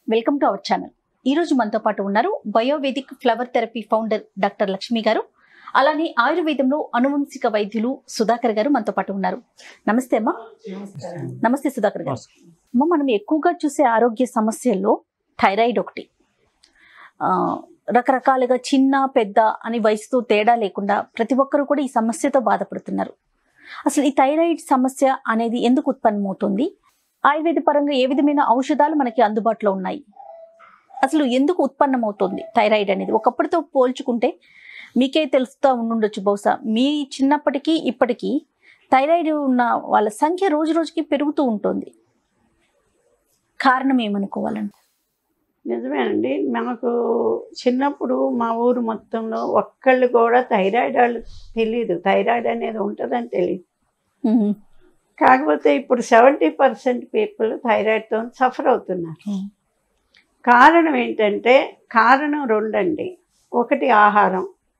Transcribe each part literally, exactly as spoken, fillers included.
Welcome to our channel. ఈ రోజు మనతో పాటు ఉన్నారు biovedic flower therapy founder doctor Lakshmi garu, అలానే ఆయుర్వేదంలో అనువంశిక వైద్యులు సుధాకర్ గారు మనతో పాటు ఉన్నారు. నమస్తే అమ్మా. నమస్తే సుధాకర్ గారు. అమ్మ, మనం ఎక్కువగా చూసే ఆరోగ్య సమస్యల్లో థైరాయిడ్ ఒకటి. రకరకాలుగా చిన్న పెద్ద అని వయసుతో తేడా లేకుండా ప్రతి ఒక్కరు కూడా ఈ సమస్యతో బాధపడుతున్నారు. అసలు ఈ థైరాయిడ్ సమస్య అనేది ఎందుకు ఉత్పన్నమవుతుంది? ఆయుర్వేద పరంగా ఏ విధమైన ఔషధాలు మనకి అందుబాటులో ఉన్నాయి? అసలు ఎందుకు ఉత్పన్నమవుతుంది థైరాయిడ్ అనేది? ఒకప్పటితో పోల్చుకుంటే మీకే తెలుస్తూ ఉండుండొచ్చు బహుశా. మీ చిన్నప్పటికీ ఇప్పటికీ థైరాయిడ్ ఉన్న వాళ్ళ సంఖ్య రోజు రోజుకి పెరుగుతూ ఉంటుంది. కారణం ఏమనుకోవాలండి? నిజమేనండి. మనకు చిన్నప్పుడు మా ఊరు మొత్తంలో ఒక్కళ్ళు కూడా థైరాయిడ్ వాళ్ళు తెలియదు, థైరాయిడ్ అనేది ఉంటుందని తెలియదు. కాకపోతే ఇప్పుడు సెవెంటీ పర్సెంట్ పీపుల్ థైరాయిడ్తో సఫర్ అవుతున్నారు. కారణం ఏంటంటే, కారణం రెండండి. ఒకటి ఆహారం,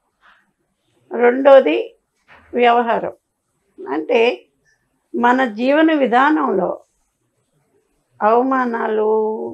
రెండోది వ్యవహారం. అంటే మన జీవన విధానంలో అవమానాలు,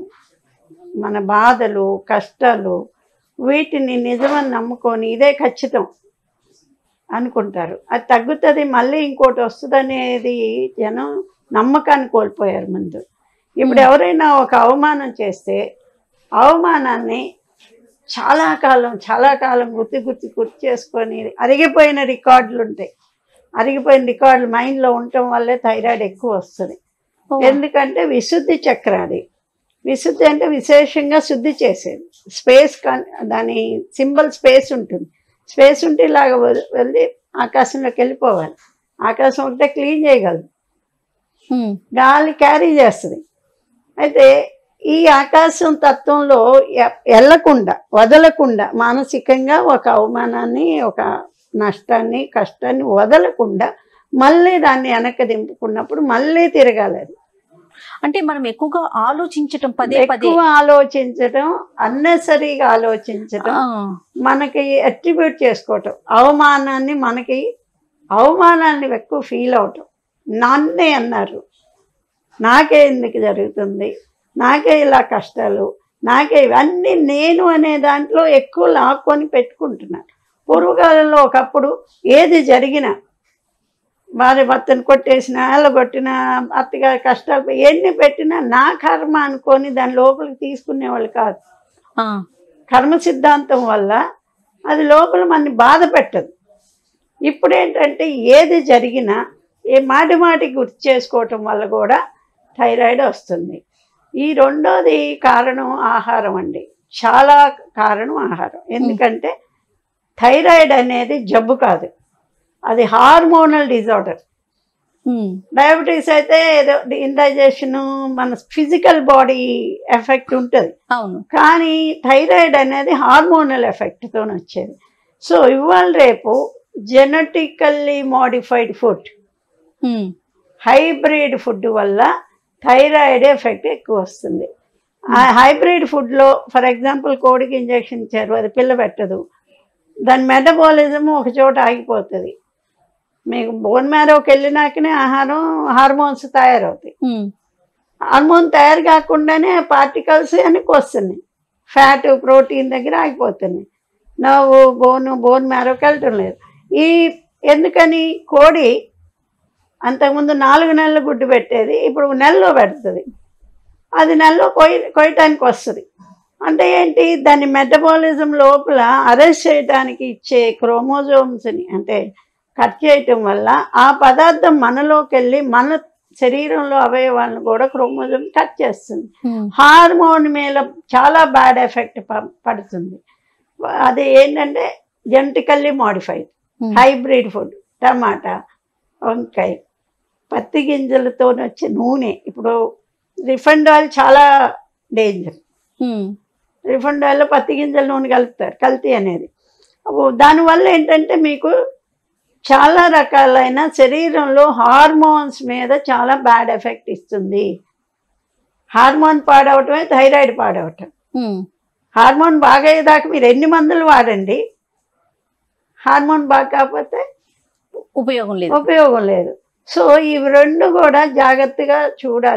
మన బాధలు, కష్టాలు, వీటిని నిజమని నమ్ముకొని ఇదే ఖచ్చితం అనుకుంటారు. అది తగ్గుతుంది, మళ్ళీ ఇంకోటి వస్తుంది అనేది జనం నమ్మకాన్ని కోల్పోయారు ముందు. ఇప్పుడు ఎవరైనా ఒక అవమానం చేస్తే అవమానాన్ని చాలా కాలం చాలా కాలం గుర్తు గుర్తు గుర్తు చేసుకొని అరిగిపోయిన రికార్డులు ఉంటాయి. అరిగిపోయిన రికార్డులు మైండ్లో ఉండటం వల్లే థైరాయిడ్ ఎక్కువ వస్తుంది. ఎందుకంటే విశుద్ధి చక్రం అది. విశుద్ధి అంటే విశేషంగా శుద్ధి చేసేది. స్పేస్ దాని సింబల్ స్పేస్ ఉంటుంది. స్పేస్ ఉంటే ఇలాగ వెళ్ళి ఆకాశంలోకి వెళ్ళిపోవాలి. ఆకాశం ఒకటే క్లీన్ చేయగలదు, గాలి క్యారీ చేస్తుంది. అయితే ఈ ఆకాశం తత్వంలో వెళ్ళకుండా వదలకుండా మానసికంగా ఒక అవమానాన్ని, ఒక నష్టాన్ని, కష్టాన్ని వదలకుండా మళ్ళీ దాన్ని వెనక్కి దింపుకున్నప్పుడు మళ్ళీ తిరగాలి. అది అంటే మనం ఎక్కువగా ఆలోచించటం, పదే పదే ఎక్కువ ఆలోచించటం, అన్నెసరీగా ఆలోచించటం, మనకి అట్రిబ్యూట్ చేసుకోవటం, అవమానాన్ని మనకి అవమానాన్ని ఎక్కువ ఫీల్ అవటం. నన్నే అన్నారు, నాకే ఎందుకు జరుగుతుంది, నాకే ఇలా కష్టాలు, నాకే ఇవన్నీ నేను అనే దాంట్లో ఎక్కువ లాక్కొని పెట్టుకుంటున్నాను. పూర్వకాలంలో ఒకప్పుడు ఏది జరిగినా, భార్య భర్తను కొట్టేసిన, కొట్టిన, అత్తగారి కష్టాలు ఎన్ని పెట్టినా నా కర్మ అనుకొని దాని లోపలికి తీసుకునేవాళ్ళు కాదు. కర్మ సిద్ధాంతం వల్ల అది లోపల మనని బాధ పెట్టదు. ఇప్పుడు ఏంటంటే ఏది జరిగినా ఏ మాటి మాటికి గుర్తు చేసుకోవటం వల్ల కూడా థైరాయిడ్ వస్తుంది. ఈ రెండోది కారణం ఆహారం అండి. చాలా కారణం ఆహారం. ఎందుకంటే థైరాయిడ్ అనేది జబ్బు కాదు, అది హార్మోనల్ డిజార్డర్. డయాబెటీస్ అయితే ఏదో ఇండైజెషన్, మన ఫిజికల్ బాడీ ఎఫెక్ట్ ఉంటుంది. అవును, కానీ థైరాయిడ్ అనేది హార్మోనల్ ఎఫెక్ట్తో వచ్చేది. సో ఇవాళ రేపు genetically modified food, hybrid food వల్ల థైరాయిడ్ ఎఫెక్ట్ ఎక్కువ వస్తుంది. ఆ హైబ్రిడ్ ఫుడ్లో ఫర్ ఎగ్జాంపుల్ కోడికి ఇంజెక్షన్ ఇచ్చారు, అది పిల్ల పెట్టదు, దాని మెటబాలిజం ఒక చోట ఆగిపోతుంది. మీకు బోన్ మ్యారోకి వెళ్ళినాకనే ఆహారం హార్మోన్స్ తయారవుతాయి. హార్మోన్ తయారు కాకుండానే పార్టికల్స్ వెనక్కి వస్తున్నాయి, ఫ్యాట్ ప్రోటీన్ దగ్గర ఆగిపోతున్నాయి. నవ్వు బోను బోన్ మ్యారోకి వెళ్ళటం లేదు. ఈ ఎందుకని? కోడి అంతకుముందు నాలుగు నెలలు గుడ్డు పెట్టేది, ఇప్పుడు నెలలో పెడుతుంది. అది నెలలో కొయ్య కొయ్యటానికి వస్తుంది. అంటే ఏంటి? దాని మెటబాలిజం లోపల అరెస్ట్ చేయడానికి ఇచ్చే క్రోమోజోమ్స్ని అంటే కట్ చేయటం వల్ల ఆ పదార్థం మనలోకి వెళ్ళి మన శరీరంలో అవయవాలను కూడా క్రోమోజోమ్ కట్ చేస్తుంది. హార్మోన్ మీద చాలా బ్యాడ్ ఎఫెక్ట్ పడుతుంది. అది ఏంటంటే జెనెటికల్లీ మోడిఫైడ్ హైబ్రిడ్ ఫుడ్. టమాటా, వంకాయ, పత్తి గింజలతో వచ్చే నూనె. ఇప్పుడు రిఫైండ్ ఆయిల్ చాలా డేంజర్. రిఫైండ్ ఆయిల్లో పత్తి గింజల నూనె కలుపుతారు, కల్తీ అనేది. దానివల్ల ఏంటంటే మీకు చాలా రకాలైన శరీరంలో హార్మోన్స్ మీద చాలా బ్యాడ్ ఎఫెక్ట్ ఇస్తుంది. హార్మోన్ పాడవటమే థైరాయిడ్ పాడవటం. హార్మోన్ బాగయ్యేదాకా మీరు ఎన్ని మందులు వాడండి, హార్మోన్ బాగా కాకపోతే ఉపయోగం లేదు ఉపయోగం లేదు సో ఇవి రెండు కూడా జాగ్రత్తగా చూడాలి.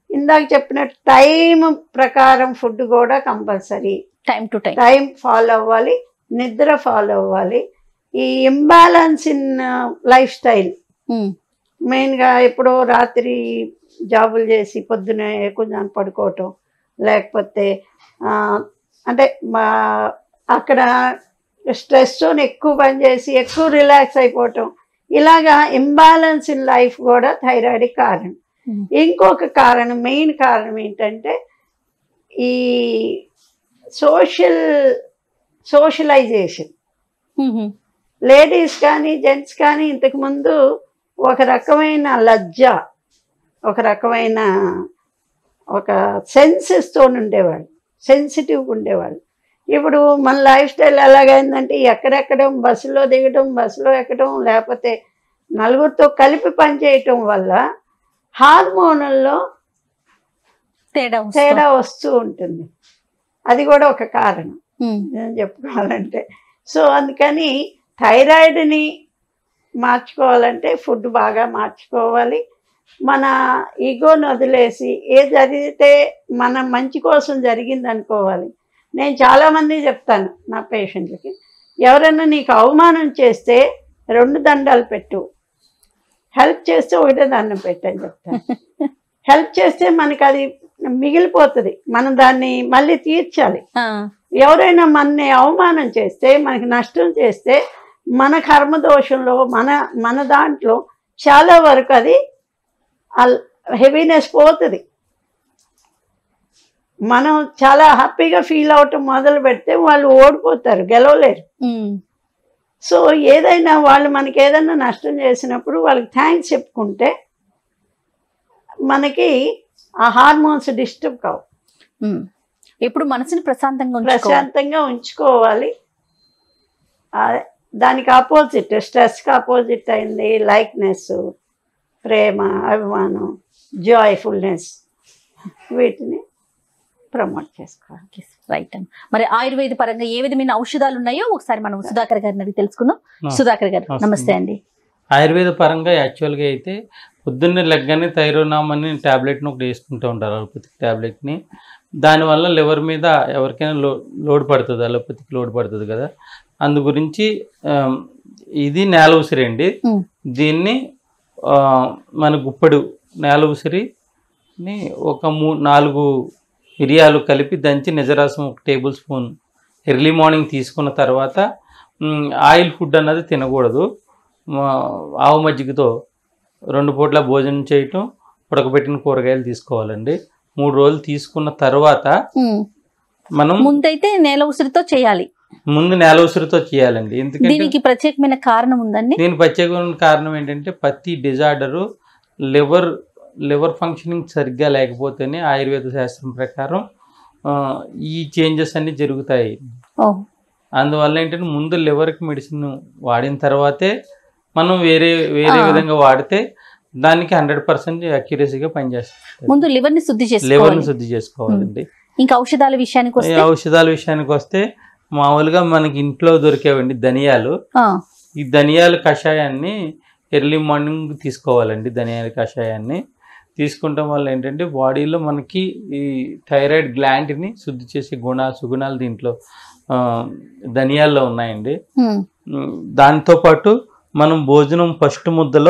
ఇందాక చెప్పినట్టు టైం ప్రకారం ఫుడ్ కూడా compulsory, time to time time follow అవ్వాలి, నిద్ర ఫాలో అవ్వాలి. ఈ ఇంబ్యాలెన్స్ ఇన్ లైఫ్ స్టైల్ మెయిన్గా ఎప్పుడో రాత్రి జాబులు చేసి పొద్దునే కొంచెం పడుకోవటం, లేకపోతే అంటే మా అక్కడ స్ట్రెస్తో ఎక్కువ పని చేసి ఎక్కువ రిలాక్స్ అయిపోవటం, ఇలాగా ఇంబ్యాలెన్స్ ఇన్ లైఫ్ కూడా థైరాయిడ్ కారణం. ఇంకొక కారణం, మెయిన్ కారణం ఏంటంటే ఈ సోషల్ సోషలైజేషన్. లేడీస్ కానీ జెంట్స్ కానీ ఇంతకుముందు ఒక రకమైన లజ్జ, ఒక రకమైన ఒక సెన్సెస్తో ఉండేవాళ్ళు, సెన్సిటివ్గా ఉండేవాళ్ళు. ఇప్పుడు మన లైఫ్ స్టైల్ ఎలాగైందంటే ఎక్కడెక్కడం, బస్సులో దిగడం, బస్సులో ఎక్కడం, లేకపోతే నలుగురితో కలిపి పనిచేయటం వల్ల హార్మోన్లలో తేడా తేడా వస్తూ ఉంటుంది. అది కూడా ఒక కారణం నేను చెప్పుకోవాలంటే. సో అందుకని థైరాయిడ్ని మార్చుకోవాలంటే ఫుడ్ బాగా మార్చుకోవాలి. మన ఈగోని వదిలేసి ఏ జరిగితే మన మంచి కోసం జరిగింది అనుకోవాలి. నేను చాలామంది చెప్తాను నా పేషెంట్లకి, ఎవరైనా నీకు అవమానం చేస్తే రెండు దండాలు పెట్టు, హెల్ప్ చేస్తే ఒకటే దండం పెట్టని చెప్తాను. హెల్ప్ చేస్తే మనకి అది మిగిలిపోతుంది, మనం దాన్ని మళ్ళీ తీర్చాలి. ఎవరైనా మనని అవమానం చేస్తే, మనకి నష్టం చేస్తే, మన కర్మదోషంలో మన మన దాంట్లో చాలా వరకు అది హెవీనెస్ పోతుంది. మనం చాలా హ్యాపీగా ఫీల్ అవటం మొదలు పెడితే వాళ్ళు ఓడిపోతారు, గెలవలేరు. సో ఏదైనా వాళ్ళు మనకి ఏదైనా నష్టం చేసినప్పుడు వాళ్ళకి థ్యాంక్స్ చెప్పుకుంటే మనకి ఆ హార్మోన్స్ డిస్టర్బ్ కావు. ఎప్పుడు మనసుని ప్రశాంతంగా ప్రశాంతంగా ఉంచుకోవాలి. దానికి ఆపోజిట్, స్ట్రెస్కి ఆపోజిట్ అయింది లైక్నెస్, ప్రేమ, అభిమానం, జాయ్ఫుల్నెస్, వీటిని ప్రమోట్ చేసుకోవాలి. రైట్ అండి. మరి ఆయుర్వేద పరంగా ఏ విధమైన ఔషధాలు ఉన్నాయో ఒకసారి మనం సుధాకర్ గారిని అడిగి తెలుసుకుందాం. సుధాకర్ గారు నమస్తే అండి. ఆయుర్వేద పరంగా యాక్చువల్గా అయితే పొద్దున్నే లెగ్గానే థైరోనామ్ అని ట్యాబ్లెట్ని ఒకటి వేసుకుంటూ ఉంటారు, అలోపతిక్ ట్యాబ్లెట్ని. దానివల్ల లివర్ మీద ఎవరికైనా లో లోడ్ పడుతుంది, అలోపతిక్ లోడ్ పడుతుంది కదా. అందు గురించి ఇది నేల ఉసిరి అండి. దీన్ని మన గుప్పడు నేల ఉసిరిని ఒక మూ నాలుగు మిరియాలు కలిపి దంచి నిజరసం ఒక టేబుల్ స్పూన్ ఎర్లీ మార్నింగ్ తీసుకున్న తర్వాత ఆయిల్ ఫుడ్ అన్నది తినకూడదు. ఆవు మజ్జిగతో రెండు పూట్ల భోజనం చేయటం, ఉడకబెట్టిన కూరగాయలు తీసుకోవాలండి. మూడు రోజులు తీసుకున్న తర్వాత మనం ముందైతే నేల ఉసిరితో చేయాలి, ముందు నేల ఉసిరితో చేయాలండి. ఎందుకంటే దీనికి ప్రత్యేకమైన కారణం ఉందండి. దీని ప్రత్యేకమైన కారణం ఏంటంటే ప్రతి డిజార్డరు లివర్ లివర్ ఫంక్షనింగ్ సరిగ్గా లేకపోతేనే ఆయుర్వేద శాస్త్రం ప్రకారం ఈ చేంజెస్ అన్ని జరుగుతాయి. అందువల్ల ఏంటంటే ముందు లివర్కి మెడిసిన్ వాడిన తర్వాతే మనం వేరే వేరే విధంగా వాడితే దానికి హండ్రెడ్ పర్సెంట్ అక్యురసీగా పనిచేస్తుంది. ముందు లివర్ని శుద్ధి చేసుకోవాలి, లివర్ని శుద్ధి చేసుకోవాలండి. ఇంకా ఔషధాల విషయానికి వస్తే ఔషధాల విషయానికి వస్తే మామూలుగా మనకి ఇంట్లో దొరికేవండి ధనియాలు. ఈ ధనియాల కషాయాన్ని ఎర్లీ మార్నింగ్ తీసుకోవాలండి. ధనియాల కషాయాన్ని తీసుకుంటాం వల్ల ఏంటంటే బాడీలో మనకి ఈ థైరాయిడ్ గ్లాండ్ని శుద్ధి చేసే గుణ సుగుణాలు దీంట్లో ధనియాల్లో ఉన్నాయండి. దాంతోపాటు మనం భోజనం ఫస్ట్ ముద్దలో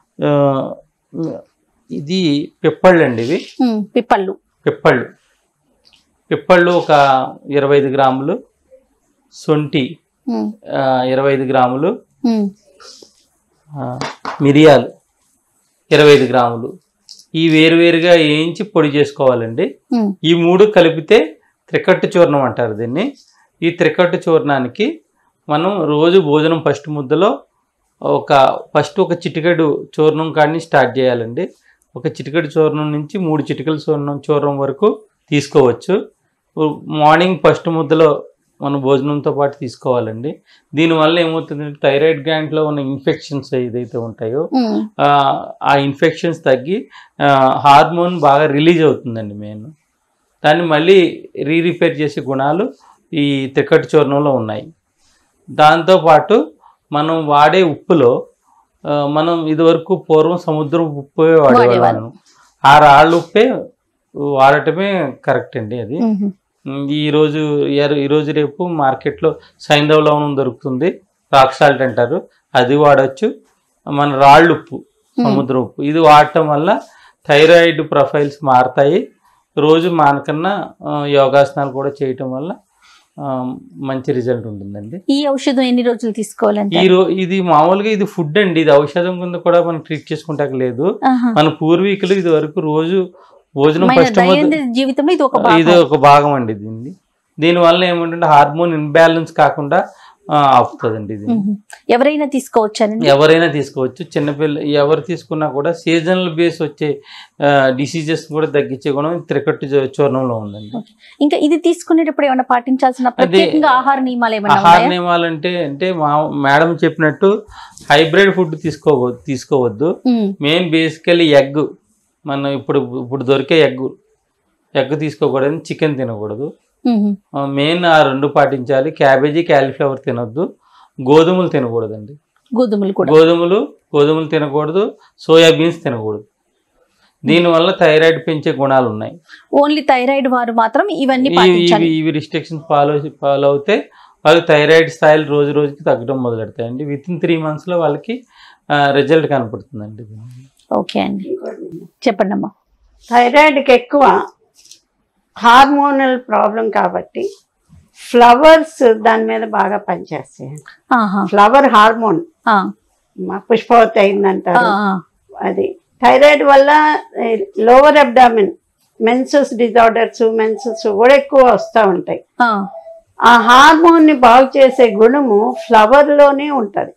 ఇది పిప్పళ్ళు అండి, ఇవి పిప్పళ్ళు పిప్పళ్ళు పిప్పళ్ళు ఒక ఇరవై ఐదు గ్రాములు, సొంటి ఇరవై ఐదు గ్రాములు, మిరియాలు ఇరవై ఐదు గ్రాములు, ఈ వేరువేరుగా వేయించి పొడి చేసుకోవాలండి. ఈ మూడు కలిపితే త్రికట్టు చూర్ణం అంటారు దీన్ని. ఈ త్రికట్టు చూర్ణానికి మనం రోజు భోజనం ఫస్ట్ ముద్దలో ఒక ఫస్ట్ ఒక చిటికెడు చూర్ణం కాడిని స్టార్ట్ చేయాలండి. ఒక చిటికెడు చూర్ణం నుంచి మూడు చిటికెల చూర్ణం చూర్ణం వరకు తీసుకోవచ్చు. మార్నింగ్ ఫస్ట్ ముద్దలో మన భోజనంతో పాటు తీసుకోవాలండి. దీనివల్ల ఏమవుతుందంటే థైరాయిడ్ గ్లాండ్లో ఉన్న ఇన్ఫెక్షన్స్ ఏదైతే ఉంటాయో ఆ ఇన్ఫెక్షన్స్ తగ్గి హార్మోన్ బాగా రిలీజ్ అవుతుందండి. మెయిన్ దాన్ని మళ్ళీ రీ రిపేర్ చేసే గుణాలు ఈ త్రికట్టు చూర్ణంలో ఉన్నాయి. దాంతోపాటు మనం వాడే ఉప్పులో మనం ఇదివరకు పూర్వం సముద్రం ఉప్పే వాడేవాళ్ళం. ఆ రాళ్ళ ఉప్పే వాడటమే కరెక్ట్ అండి అది. ఈ రోజు ఈ రోజు రేపు మార్కెట్లో సైంధవ లవణం దొరుకుతుంది, రాక్ సాల్ట్ అంటారు, అది వాడచ్చు. మన రాళ్ళు ఉప్పు, సముద్ర ఉప్పు, ఇది వాడటం వల్ల థైరాయిడ్ ప్రొఫైల్స్ మారుతాయి. రోజు మానకన్నా యోగాసనాలు కూడా చేయటం వల్ల మంచి రిజల్ట్ ఉంటుందండి. ఈ ఔషధం ఎన్ని రోజులు తీసుకోవాలంటే? ఈ రో ఇది మామూలుగా ఇది ఫుడ్ అండి, ఇది ఔషధం కింద కూడా మనం ట్రీట్ చేసుకుంటా లేదు. మన పూర్వీకులు ఇది వరకు రోజు భోజనం జీవితంలో ఇది ఒక భాగం అండి. దీన్ని దీనివల్ల ఏమంటే హార్మోన్ ఇన్బ్యాలెన్స్ కాకుండా ఆపుతుందండి. ఇది ఎవరైనా తీసుకోవచ్చండి? ఎవరైనా తీసుకోవచ్చు. చిన్నపిల్ల ఎవరు తీసుకున్నా కూడా సీజనల్ బేస్ వచ్చే డిసీజెస్ కూడా తగ్గించే గుణం త్రికట్టు చూర్ణంలో ఉందండి. ఇంకా ఇది తీసుకునేటప్పుడు ఏమైనా పాటించాల్సిన ప్రత్యేకంగా ఆహార నియమాలు ఏమైనా? ఆహార నియమాలు అంటే అంటే మా మేడం చెప్పినట్టు హైబ్రిడ్ ఫుడ్ తీసుకోవద్దు తీసుకోవద్దు మెయిన్ బేసికలీ ఎగ్, మనం ఇప్పుడు ఇప్పుడు దొరికే ఎగ్ ఎగ్ తీసుకోకూడదు, చికెన్ తినకూడదు. మెయిన్ ఆ రెండు పాటించాలి. క్యాబేజీ క్యాలీఫ్లవర్ తినొద్దు, గోధుమలు తినకూడదండి. గోధుమలు గోధుమలు గోధుమలు తినకూడదు, సోయాబీన్స్ తినకూడదు. దీనివల్ల థైరాయిడ్ పెంచే గుణాలు ఉన్నాయి. ఓన్లీ థైరాయిడ్ వారు మాత్రం ఇవన్నీ ఇవి రిస్ట్రిక్షన్స్ ఫాలో ఫాలో అవుతే వాళ్ళకి థైరాయిడ్ స్థాయిలు రోజు రోజుకి తగ్గడం మొదలెడతాయండి. విత్ ఇన్ త్రీ మంత్స్ లో వాళ్ళకి రిజల్ట్ కనపడుతుందండి. ఓకే అండి, చెప్పండి అమ్మా. థైరాయిడ్కి ఎక్కువ హార్మోనల్ ప్రాబ్లం కాబట్టి ఫ్లవర్స్ దాని మీద బాగా పనిచేస్తాయి. ఫ్లవర్ హార్మోన్ పుష్పవతి అయిందంటారు. అది థైరాయిడ్ వల్ల lower abdomen menses disorders menses కూడా ఎక్కువ వస్తూ ఉంటాయి. ఆ హార్మోన్ ని బాగు చేసే గుణము ఫ్లవర్ లోనే ఉంటది.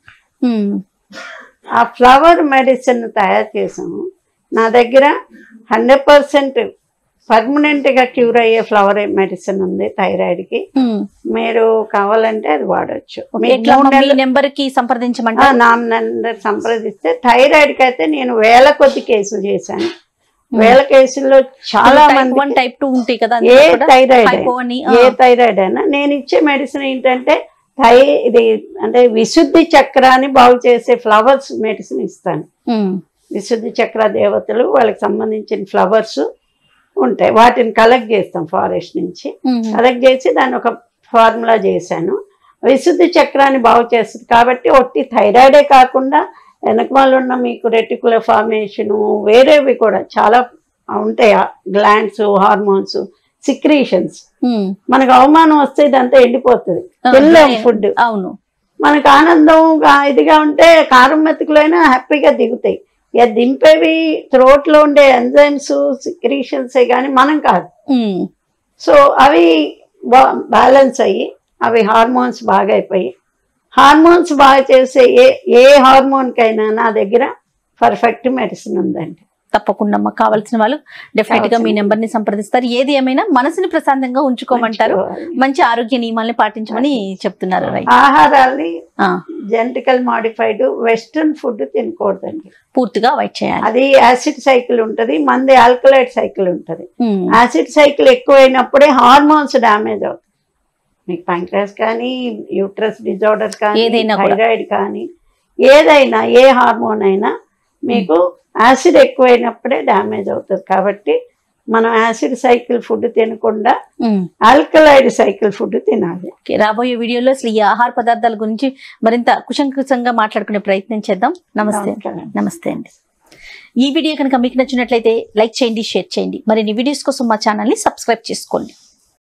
ఆ ఫ్లవర్ మెడిసిన్ తయారు చేసాము. నా దగ్గర హండ్రెడ్ పర్సెంట్ పర్మనెంట్ గా క్యూర్ అయ్యే ఫ్లవర్ మెడిసిన్ ఉంది థైరాయిడ్ కి. మీరు కావాలంటే అది వాడచ్చు. నెంబర్ కి సంప్రదించమంటే నా నెంబర్ సంప్రదిస్తే థైరాయిడ్ కి అయితే నేను వేల కొద్ది కేసులు చేశాను. వేల కేసుల్లో చాలా మంది టైప్ టూ ఉంటాయి కదా, ఏ థైరాయిడ్ ఏ థైరాయిడ్ అయినా నేను ఇచ్చే మెడిసిన్ ఏంటంటే థై ఇది అంటే విశుద్ధి చక్రాన్ని బాగు చేసే ఫ్లవర్స్ మెడిసిన్ ఇస్తాను. విశుద్ధి చక్ర దేవతలు వాళ్ళకి సంబంధించిన ఫ్లవర్స్ ఉంటాయి, వాటిని కలెక్ట్ చేస్తాం ఫారెస్ట్ నుంచి. కలెక్ట్ చేసి దాన్ని ఒక ఫార్ములా చేశాను. విశుద్ధి చక్రాన్ని బాగు చేస్తుంది కాబట్టి ఒట్టి థైరాయిడే కాకుండా వెనకమాల ఉన్న మీకు రెటికులర్ ఫార్మేషను వేరేవి కూడా చాలా ఉంటాయి. Glands, hormones, secretions. మనకు అవమానం వస్తే ఇదంతా ఎండిపోతుంది. తినలేం ఫుడ్. అవును, మనకు ఆనందం ఇదిగా ఉంటే కారం మెతుకులైనా హ్యాపీగా దిగుతాయి. ఇక దింపేవి థ్రోట్ లో ఉండే ఎంజైమ్స్ సిక్రీషన్సే కానీ మనం కాదు. సో అవి బ్యాలెన్స్ అయ్యి అవి హార్మోన్స్ బాగా అయిపోయి హార్మోన్స్ బాగా చేసే ఏ ఏ హార్మోన్ కైనా నా దగ్గర పర్ఫెక్ట్ మెడిసిన్ ఉందండి. తప్పకుండా అమ్మా, కావాల్సిన వాళ్ళు డెఫినెట్ గా మీ నెంబర్ ని సంప్రదిస్తారు. ఏది ఏమైనా మనసుని ప్రశాంతంగా ఉంచుకోమంటారు, మంచి ఆరోగ్య నియమాలని పాటించమని చెప్తున్నారు. ఆహారాన్ని జెనెటికల్ మాడిఫైడ్ వెస్టర్న్ ఫుడ్ తినకూడదండి, పూర్తిగా అవాయిడ్ చేయాలి. అది యాసిడ్ సైకిల్ ఉంటది, మంది ఆల్కలైడ్ సైకిల్ ఉంటది. యాసిడ్ సైకిల్ ఎక్కువైనప్పుడే హార్మోన్స్ డ్యామేజ్ అవుతాయి. మీకు ప్యాంక్రియాస్ కానీ, యూట్రస్ డిజార్డర్ కానీ, థైరాయిడ్ కానీ, ఏదైనా ఏ హార్మోన్ అయినా మీకు యాసిడ్ ఎక్కువైనప్పుడే డ్యామేజ్ అవుతుంది. కాబట్టి మనం యాసిడ్ సైకిల్ ఫుడ్ తినకుండా ఆల్కలైడ్ సైకిల్ ఫుడ్ తినాలి. రాబోయే వీడియోలో అసలు ఈ ఆహార పదార్థాల గురించి మరింత కుశంకుశంగా మాట్లాడుకునే ప్రయత్నం చేద్దాం. నమస్తే. నమస్తే అండి. ఈ వీడియో కనుక మీకు నచ్చినట్లయితే లైక్ చేయండి, షేర్ చేయండి. మరిన్ని వీడియోస్ కోసం మా ఛానల్ని సబ్స్క్రైబ్ చేసుకోండి.